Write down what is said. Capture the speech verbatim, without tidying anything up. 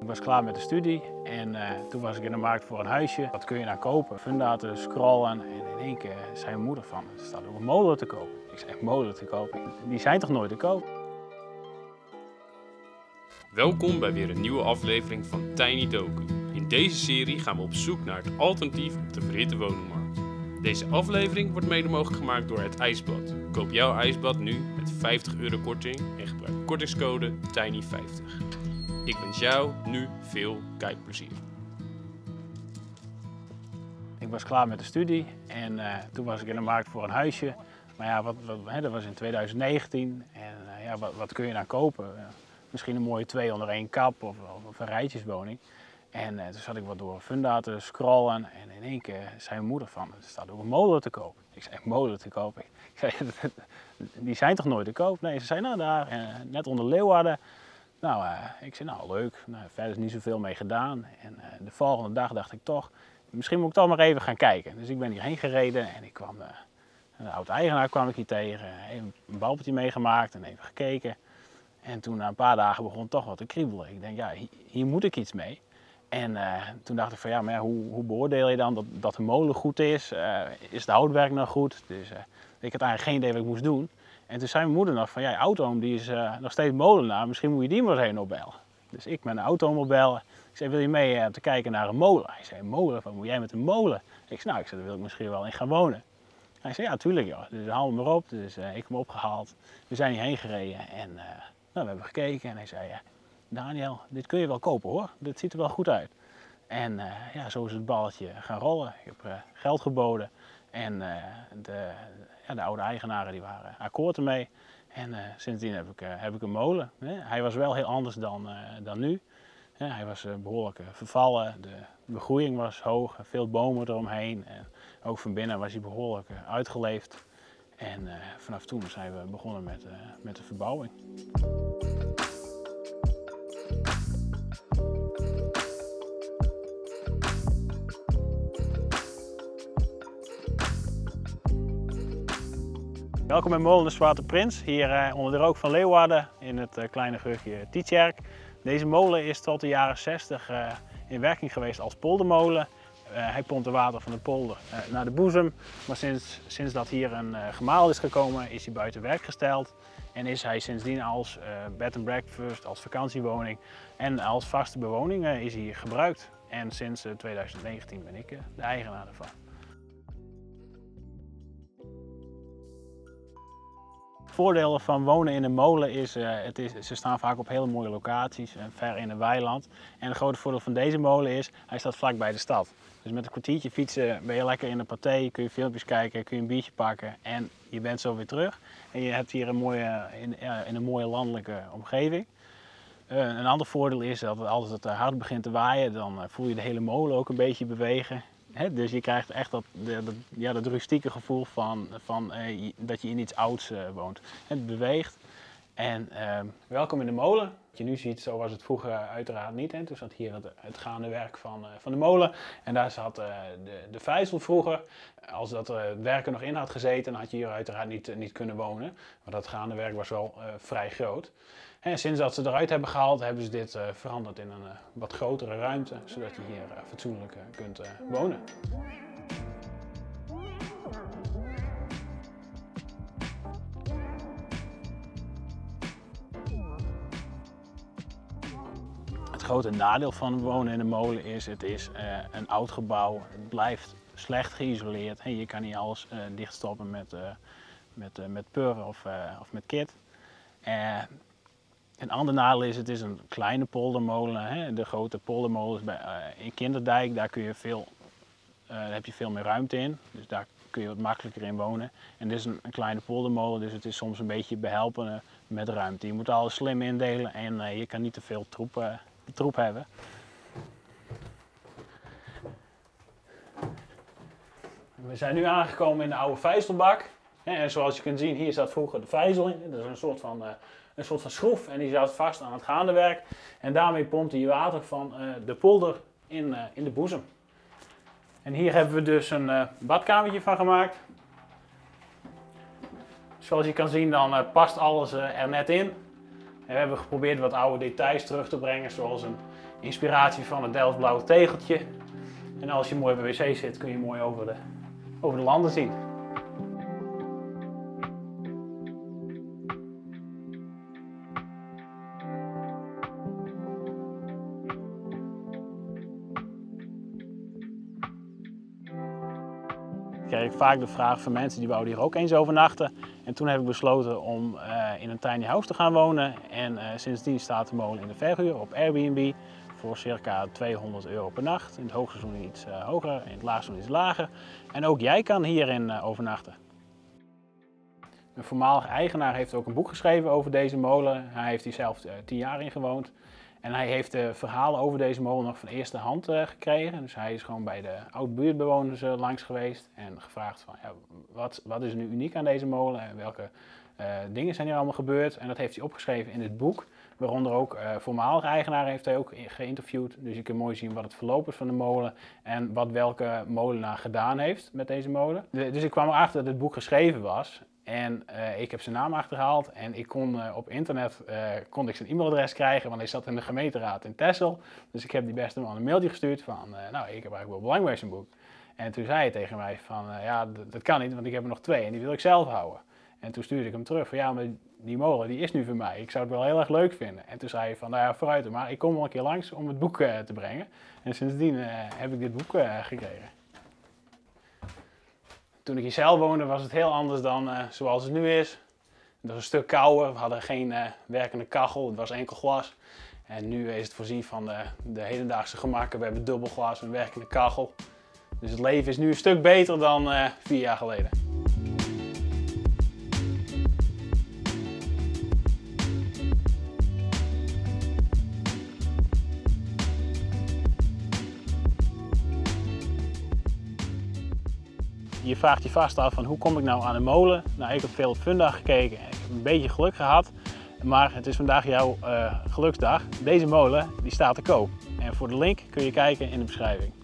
Ik was klaar met de studie en uh, toen was ik in de markt voor een huisje. Wat kun je nou kopen? Fundaten, scrollen en in één keer zei mijn moeder van, er staat ook een molen te kopen. Ik zei, molen te kopen? Die zijn toch nooit te koop? Welkom bij weer een nieuwe aflevering van Tiny Doken. In deze serie gaan we op zoek naar het alternatief op de verhitte woningmarkt. Deze aflevering wordt mede mogelijk gemaakt door Het IJsbad. Koop jouw ijsbad nu met vijftig euro korting en gebruik kortingscode Tiny vijftig. Ik wens jou nu veel kijkplezier. Ik was klaar met de studie en uh, toen was ik in de markt voor een huisje. Maar ja, wat, wat, hè, dat was in twintig negentien en uh, ja, wat, wat kun je nou kopen? Uh, misschien een mooie twee onder één kap of, of een rijtjeswoning. En uh, toen zat ik wat door Fundaten scrollen en in één keer zei mijn moeder van, er staat ook een molen te koop. Ik zei, molen te koop? Ik zei, die zijn toch nooit te koop? Nee, ze zei, nou daar, uh, net onder Leeuwarden. Nou, uh, ik zei, nou leuk, nou, verder is niet zoveel mee gedaan. En uh, de volgende dag dacht ik toch, misschien moet ik toch maar even gaan kijken. Dus ik ben hierheen gereden en ik kwam, uh, de oud-eigenaar kwam ik hier tegen. Even een bouwpeltje meegemaakt en even gekeken. En toen na een paar dagen begon het toch wat te kriebelen. Ik denk, ja, hier, hier moet ik iets mee. En uh, toen dacht ik van, ja, maar ja, hoe, hoe beoordeel je dan dat, dat de molen goed is? Uh, is het houtwerk nou goed? Dus uh, ik had eigenlijk geen idee wat ik moest doen. En toen zei mijn moeder nog van, ja, je autoom die is uh, nog steeds molenaar, misschien moet je die maar eens heen opbellen. Dus ik met een autoom opbellen. Ik zei, wil je mee uh, te kijken naar een molen? Hij zei, een molen? Wat moet jij met een molen? Ik zei, nou, ik zei, daar wil ik misschien wel in gaan wonen. Hij zei, ja, tuurlijk joh. Dus haal hem maar op. Dus uh, ik heb hem opgehaald. We zijn hierheen gereden en uh, nou, we hebben gekeken. En hij zei, ja, Daniel, dit kun je wel kopen hoor. Dit ziet er wel goed uit. En uh, ja, zo is het balletje gaan rollen. Ik heb uh, geld geboden. En uh, de, ja, de oude eigenaren die waren akkoord ermee. En uh, sindsdien heb ik, uh, heb ik een molen. Hè. Hij was wel heel anders dan, uh, dan nu. Ja, hij was uh, behoorlijk uh, vervallen. De begroeiing was hoog. Veel bomen eromheen. En ook van binnen was hij behoorlijk uh, uitgeleefd. En uh, vanaf toen zijn we begonnen met, uh, met de verbouwing. Welkom bij molen de Zwarte Prins, hier uh, onder de rook van Leeuwarden in het uh, kleine gehuchtje Tietjerk. Deze molen is tot de jaren zestig uh, in werking geweest als poldermolen. Uh, hij pompt het water van de polder uh, naar de boezem, maar sinds, sinds dat hier een uh, gemaal is gekomen is hij buiten werk gesteld. En is hij sindsdien als uh, bed and breakfast, als vakantiewoning en als vaste bewoning uh, is hij gebruikt. En sinds uh, twintig negentien ben ik uh, de eigenaar ervan. Het voordeel van wonen in een molen is, uh, het is, ze staan vaak op hele mooie locaties, uh, ver in een weiland. En het grote voordeel van deze molen is, hij staat vlak bij de stad. Dus met een kwartiertje fietsen ben je lekker in de partij, kun je filmpjes kijken, kun je een biertje pakken en je bent zo weer terug. En je hebt hier een mooie, in, uh, in een mooie landelijke omgeving. Uh, een ander voordeel is dat als het hard begint te waaien, dan uh, voel je de hele molen ook een beetje bewegen. He, dus je krijgt echt dat, de, de, ja, dat rustieke gevoel van, van uh, dat je in iets ouds uh, woont. Het beweegt. En uh, welkom in de molen. Wat je nu ziet, zo was het vroeger uiteraard niet. Hè. Toen zat hier het, het gaande werk van, uh, van de molen. En daar zat uh, de, de vijzel vroeger. Als dat uh, het werk er nog in had gezeten, dan had je hier uiteraard niet, uh, niet kunnen wonen. Maar dat gaande werk was wel uh, vrij groot. En sinds dat ze eruit hebben gehaald, hebben ze dit uh, veranderd in een uh, wat grotere ruimte, zodat je hier uh, fatsoenlijk uh, kunt uh, wonen. Het grote nadeel van wonen in een molen is, het is uh, een oud gebouw, het blijft slecht geïsoleerd. Hey, je kan niet alles uh, dichtstoppen met, uh, met, uh, met pur of, uh, of met kit. Uh, Een ander nadeel is, het is een kleine poldermolen. Hè? De grote poldermolens bij, uh, in Kinderdijk, daar, kun je veel, uh, daar heb je veel meer ruimte in. Dus daar kun je wat makkelijker in wonen. En dit is een, een kleine poldermolen, dus het is soms een beetje behelpen uh, met ruimte. Je moet alles slim indelen en uh, je kan niet te veel troep, uh, troep hebben. We zijn nu aangekomen in de oude vijzelbak. En zoals je kunt zien, hier zat vroeger de vijzel in. Dat is een soort van... Uh, Een soort van schroef en die zat vast aan het gaande werk. En daarmee pompte je water van uh, de polder in, uh, in de boezem. En hier hebben we dus een uh, badkamertje van gemaakt. Zoals je kan zien, dan uh, past alles uh, er net in. En we hebben geprobeerd wat oude details terug te brengen, zoals een inspiratie van het Delftsblauwe tegeltje. En als je mooi bij de wc zit, kun je mooi over de, over de landen zien. Ik kreeg vaak de vraag van mensen die wouden hier ook eens overnachten. En toen heb ik besloten om uh, in een tiny house te gaan wonen. En uh, sindsdien staat de molen in de verhuur op Airbnb voor circa tweehonderd euro per nacht. In het hoogseizoen iets uh, hoger, in het laagseizoen iets lager. En ook jij kan hierin uh, overnachten. Een voormalig eigenaar heeft ook een boek geschreven over deze molen. Hij heeft hier zelf uh, tien jaar in gewoond. En hij heeft de verhalen over deze molen nog van eerste hand uh, gekregen. Dus hij is gewoon bij de oud-buurtbewoners uh, langs geweest en gevraagd van ja, wat, wat is er nu uniek aan deze molen en welke uh, dingen zijn hier allemaal gebeurd. En dat heeft hij opgeschreven in het boek, waaronder ook uh, voormalige eigenaar heeft hij ook geïnterviewd. Dus je kunt mooi zien wat het verloop is van de molen en wat welke molenaar gedaan heeft met deze molen. De, dus ik kwam erachter dat het boek geschreven was. En uh, ik heb zijn naam achterhaald en ik kon uh, op internet uh, kon ik zijn e-mailadres krijgen, want hij zat in de gemeenteraad in Texel. Dus ik heb die beste man een mailtje gestuurd van, uh, nou ik heb eigenlijk wel belang bij zijn boek. En toen zei hij tegen mij van, uh, ja dat kan niet, want ik heb er nog twee en die wil ik zelf houden. En toen stuurde ik hem terug van, ja maar die molen die is nu voor mij, ik zou het wel heel erg leuk vinden. En toen zei hij van, nou ja vooruit maar, ik kom wel een keer langs om het boek uh, te brengen. En sindsdien uh, heb ik dit boek uh, gekregen. Toen ik hier zelf woonde was het heel anders dan uh, zoals het nu is. Het was een stuk kouder, we hadden geen uh, werkende kachel, het was enkel glas. En nu is het voorzien van de, de hedendaagse gemakken. We hebben dubbel glas, een werkende kachel. Dus het leven is nu een stuk beter dan uh, vier jaar geleden. Je vraagt je vast af van hoe kom ik nou aan een molen? Nou, ik heb veel op Funda gekeken en ik heb een beetje geluk gehad. Maar het is vandaag jouw uh, geluksdag. Deze molen die staat te koop. En voor de link kun je kijken in de beschrijving.